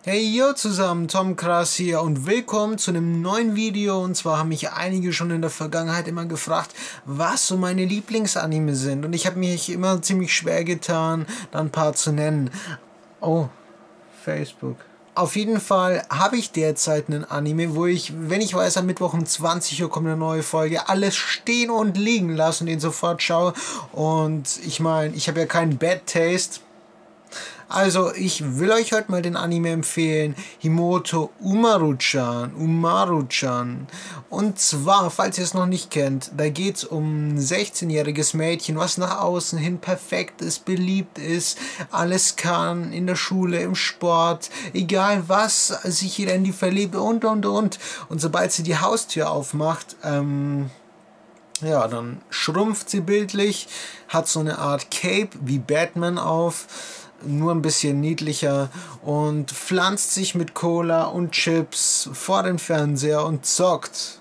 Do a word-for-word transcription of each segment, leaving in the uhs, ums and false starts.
Hey yo zusammen, Tom Krass hier und willkommen zu einem neuen Video. Und zwar haben mich einige schon in der Vergangenheit immer gefragt, was so meine Lieblingsanime sind. Und ich habe mich immer ziemlich schwer getan, da ein paar zu nennen. Oh, Facebook. Auf jeden Fall habe ich derzeit einen Anime, wo ich, wenn ich weiß, am Mittwoch um zwanzig Uhr kommt eine neue Folge, alles stehen und liegen lasse und den sofort schaue. Und ich meine, ich habe ja keinen Bad Taste. Also, ich will euch heute mal den Anime empfehlen, Himoto Umaru-chan, Umaru-chan. Und zwar, falls ihr es noch nicht kennt, da geht es um ein sechzehnjähriges Mädchen, was nach außen hin perfekt ist, beliebt ist, alles kann, in der Schule, im Sport, egal was, sich jeder in die verliebt und, und, und. Und sobald sie die Haustür aufmacht, ähm... ja, dann schrumpft sie bildlich, hat so eine Art Cape wie Batman auf, nur ein bisschen niedlicher und pflanzt sich mit Cola und Chips vor den Fernseher und zockt.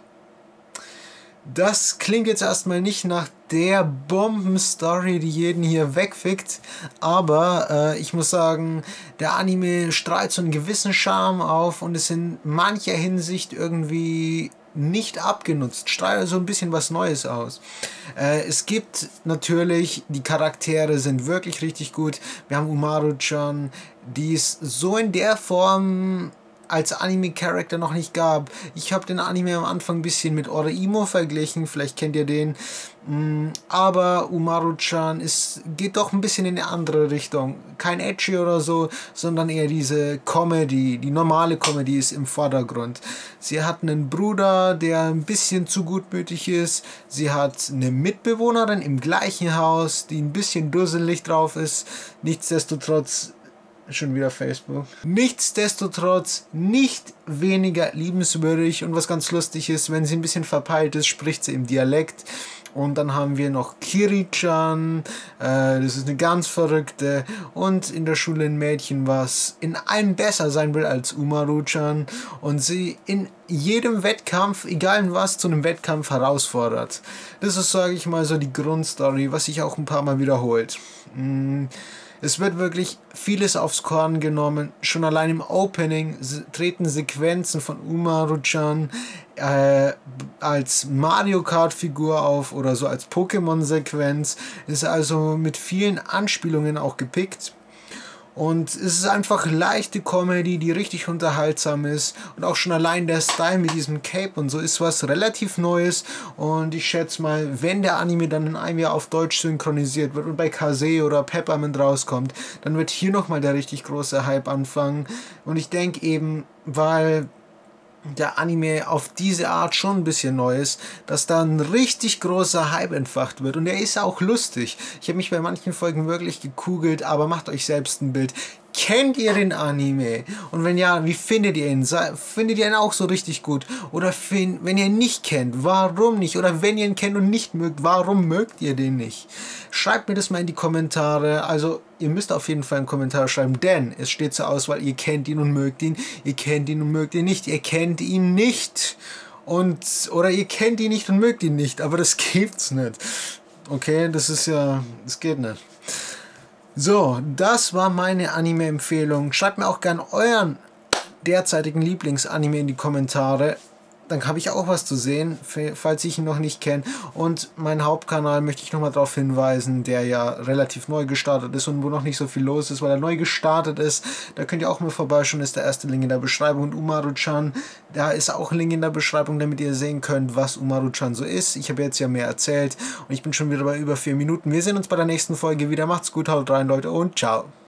Das klingt jetzt erstmal nicht nach der Bombenstory, die jeden hier wegfickt, aber äh, ich muss sagen, der Anime strahlt so einen gewissen Charme auf und ist in mancher Hinsicht irgendwie nicht abgenutzt, strahlt also ein bisschen was Neues aus. Äh, es gibt natürlich, die Charaktere sind wirklich richtig gut. Wir haben Umaru-chan, die es so in der Form als Anime-Charakter noch nicht gab. Ich habe den Anime am Anfang ein bisschen mit Oreimo verglichen, vielleicht kennt ihr den. Aber Umaru-chan ist, geht doch ein bisschen in eine andere Richtung. Kein Edgy oder so, sondern eher diese Comedy, die normale Comedy ist im Vordergrund. Sie hat einen Bruder, der ein bisschen zu gutmütig ist. Sie hat eine Mitbewohnerin im gleichen Haus, die ein bisschen dusselig drauf ist. Nichtsdestotrotz schon wieder Facebook. Nichtsdestotrotz nicht weniger liebenswürdig, und was ganz lustig ist, wenn sie ein bisschen verpeilt ist, spricht sie im Dialekt. Und dann haben wir noch Kiri-chan, äh, das ist eine ganz verrückte, und in der Schule ein Mädchen, was in allem besser sein will als Umaru-chan und sie in jedem Wettkampf, egal in was, zu einem Wettkampf herausfordert. Das ist, sage ich mal, so die Grundstory, was sich auch ein paar Mal wiederholt. Mm. Es wird wirklich vieles aufs Korn genommen. Schon allein im Opening treten Sequenzen von Umaru-chan äh, als Mario Kart Figur auf oder so als Pokémon-Sequenz. Ist also mit vielen Anspielungen auch gepickt. Und es ist einfach leichte Comedy, die richtig unterhaltsam ist. Und auch schon allein der Style mit diesem Cape und so ist was relativ Neues. Und ich schätze mal, wenn der Anime dann in einem Jahr auf Deutsch synchronisiert wird und bei Kase oder Peppermint rauskommt, dann wird hier nochmal der richtig große Hype anfangen. Und ich denke eben, weil der Anime auf diese Art schon ein bisschen neu ist, dass da ein richtig großer Hype entfacht wird. Und der ist auch lustig. Ich habe mich bei manchen Folgen wirklich gekugelt, aber macht euch selbst ein Bild. Kennt ihr den Anime? Und wenn ja, wie findet ihr ihn? Findet ihr ihn auch so richtig gut? Oder find, wenn ihr ihn nicht kennt, warum nicht? Oder wenn ihr ihn kennt und nicht mögt, warum mögt ihr den nicht? Schreibt mir das mal in die Kommentare. Also ihr müsst auf jeden Fall einen Kommentar schreiben, denn es steht zur Auswahl, ihr kennt ihn und mögt ihn, ihr kennt ihn und mögt ihn nicht, ihr kennt ihn nicht. Und, oder ihr kennt ihn nicht und mögt ihn nicht, aber das gibt's nicht. Okay, das ist ja, das geht nicht. So, das war meine Anime-Empfehlung. Schreibt mir auch gern euren derzeitigen Lieblingsanime in die Kommentare. Dann habe ich auch was zu sehen, falls ich ihn noch nicht kenne. Und meinen Hauptkanal möchte ich nochmal darauf hinweisen, der ja relativ neu gestartet ist und wo noch nicht so viel los ist, weil er neu gestartet ist. Da könnt ihr auch mal vorbeischauen, ist der erste Link in der Beschreibung. Und Umaru-chan, da ist auch ein Link in der Beschreibung, damit ihr sehen könnt, was Umaru-chan so ist. Ich habe jetzt ja mehr erzählt und ich bin schon wieder bei über vier Minuten. Wir sehen uns bei der nächsten Folge wieder. Macht's gut, haut rein, Leute, und ciao.